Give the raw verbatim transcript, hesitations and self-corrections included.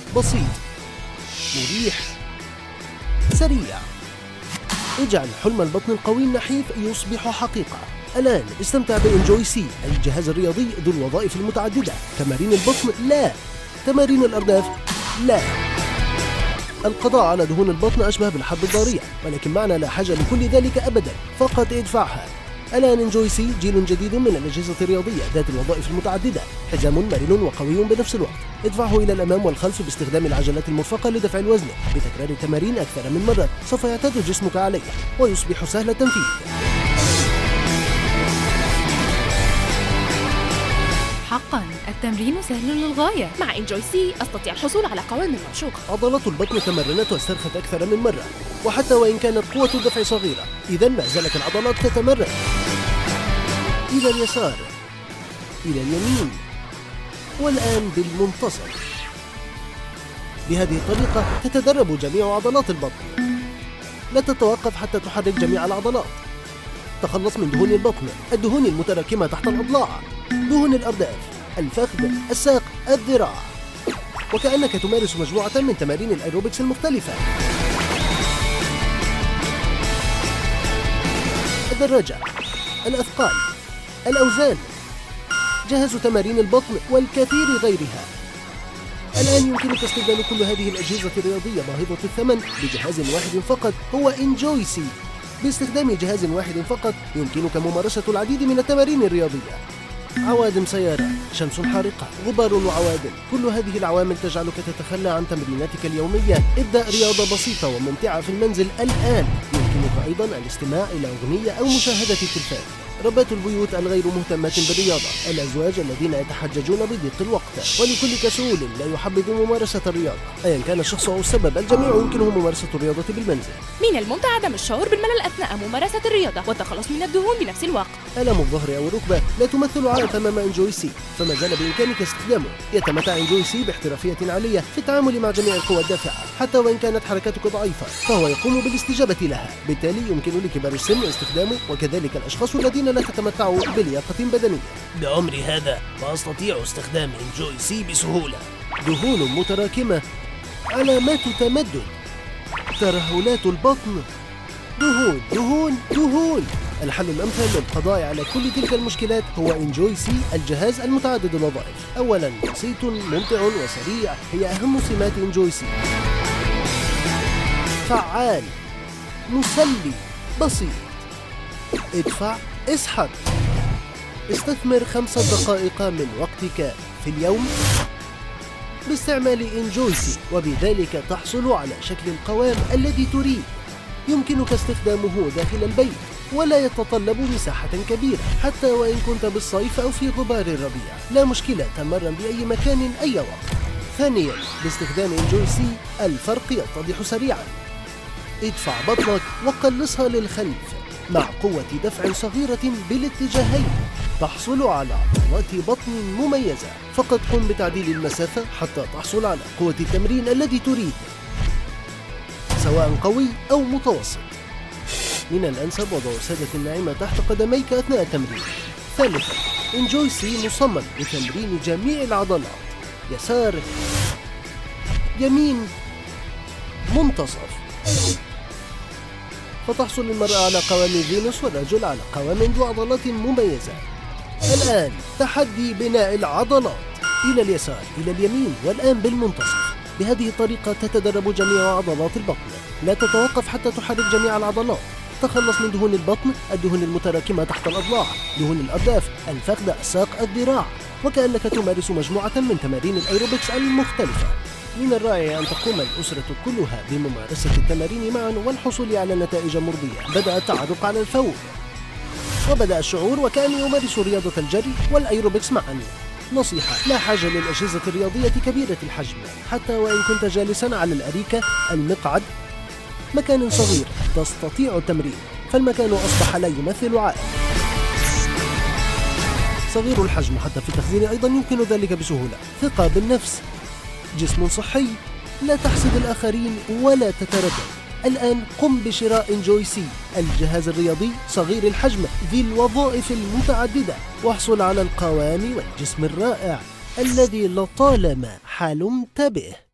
بسيط، مريح، سريع. اجعل حلم البطن القوي النحيف يصبح حقيقة. الآن استمتع بإنجوي سي، الجهاز الرياضي ذو الوظائف المتعددة. تمارين البطن لا، تمارين الأرداف لا. القضاء على دهون البطن أشبه بالحرب الضارية، ولكن معنا لا حاجة لكل ذلك أبدا، فقط ادفعها. الآن إنجوي سي جيل جديد من الأجهزة الرياضية ذات الوظائف المتعددة، حزام مرن وقوي بنفس الوقت. ادفعه إلى الأمام والخلف باستخدام العجلات المرفقة لدفع الوزن بتكرار التمارين أكثر من مرة. سوف يعتاد جسمك عليه ويصبح سهل التنفيذ. حقا التمرين سهل للغاية. مع إنجوي سي أستطيع الحصول على قوام مرشوق. عضلات البطن تمرنت واسترخت أكثر من مرة، وحتى وإن كانت قوة الدفع صغيرة، إذا ما زالت العضلات تتمرن. إلى اليسار، إلى اليمين، والآن بالمنتصف. بهذه الطريقة تتدرب جميع عضلات البطن. لا تتوقف حتى تحرك جميع العضلات. تخلص من دهون البطن، الدهون المتراكمة تحت الأضلاع، دهون الأرداف، الفخذ، الساق، الذراع، وكأنك تمارس مجموعة من تمارين الأيروبكس المختلفة. الدراجة، الأثقال، الأوزان، جهاز تمارين البطن والكثير غيرها. الآن يمكنك استبدال كل هذه الأجهزة الرياضية باهظة الثمن بجهاز واحد فقط، هو إنجوي سي. باستخدام جهاز واحد فقط يمكنك ممارسة العديد من التمارين الرياضية. عوادم سيارة، شمس حارقة، غبار وعوادم، كل هذه العوامل تجعلك تتخلى عن تمريناتك اليومية. ابدأ رياضة بسيطة وممتعة في المنزل الآن. يمكنك أيضا الاستماع إلى أغنية أو مشاهدة التلفاز. ربات البيوت الغير مهتمة بالرياضة، الأزواج الذين يتحججون بضيق الوقت، ولكل كسول لا يحبذ ممارسة الرياضة. أيا كان الشخص أو السبب، الجميع يمكنه ممارسة الرياضة بالمنزل. من الممتع عدم الشعور بالملل أثناء ممارسة الرياضة والتخلص من الدهون بنفس الوقت. آلام الظهر أو الركبة لا تمثل عائق أمام إنجوي سي، فما زال بإمكانك استخدامه. يتمتع إنجوي سي باحترافية عالية في التعامل مع جميع القوى الدافعة، حتى وإن كانت حركتك ضعيفة فهو يقوم بالاستجابة لها. بالتالي يمكن لكبار السن استخدامه، وكذلك الأشخاص الذين لا تتمتعوا بلياقة بدنية. بعمري هذا وأستطيع استخدام إنجوي سي بسهولة. دهون متراكمة، علامات تمدد، ترهلات البطن، دهون دهون دهون. الحل الأمثل للقضاء على كل تلك المشكلات هو إنجوي سي، الجهاز المتعدد الوظائف. أولاً، بسيط، ممتع وسريع، هي أهم سمات إنجوي سي. فعال، مسلي، بسيط. ادفع، اسحب. استثمر خمس دقائق من وقتك في اليوم باستعمال إنجوي سي، وبذلك تحصل على شكل القوام الذي تريد. يمكنك استخدامه داخل البيت ولا يتطلب مساحة كبيرة، حتى وإن كنت بالصيف أو في غبار الربيع. لا مشكلة، تمرن بأي مكان أي وقت. ثانياً، باستخدام إنجوي سي الفرق يتضح سريعاً. ادفع بطنك وقلصها للخلف مع قوة دفع صغيرة بالاتجاهين. تحصل على عضلات بطن مميزة. فقط قم بتعديل المسافة حتى تحصل على قوة التمرين الذي تريد، سواء قوي أو متوسط. من الأنسب وضع سادة ناعمة تحت قدميك أثناء التمرين. ثالثاً، إنجوي سي مصمم لتمرين جميع العضلات، يسار، يمين، منتصف. فتحصل المرأة على قوام فينوس والرجل على قوام ذو عضلات مميزة. الآن تحدي بناء العضلات. إلى اليسار، إلى اليمين، والآن بالمنتصف. بهذه الطريقة تتدرب جميع عضلات البطن. لا تتوقف حتى تحرك جميع العضلات. تخلص من دهون البطن، الدهون المتراكمة تحت الأضلاع، دهون الأرداف، الفخذ، الساق، الذراع، وكأنك تمارس مجموعة من تمارين الأيروبكس المختلفة. من الرائع أن تقوم الأسرة كلها بممارسة التمارين معا والحصول على نتائج مرضية. بدأ التعرق على الفور، وبدأ الشعور وكأني أمارس رياضة الجري والأيروبكس معا. نصيحة: لا حاجة للأجهزة الرياضية كبيرة الحجم، حتى وإن كنت جالسا على الأريكة، المقعد، مكان صغير تستطيع التمرين، فالمكان أصبح لا يمثل عائق. صغير الحجم حتى في التخزين أيضا يمكن ذلك بسهولة. ثقة بالنفس، جسم صحي، لا تحسد الآخرين ولا تتردد. الآن قم بشراء إنجوي سي، الجهاز الرياضي صغير الحجم ذي الوظائف المتعددة، واحصل على القوام والجسم الرائع الذي لطالما حلمت به.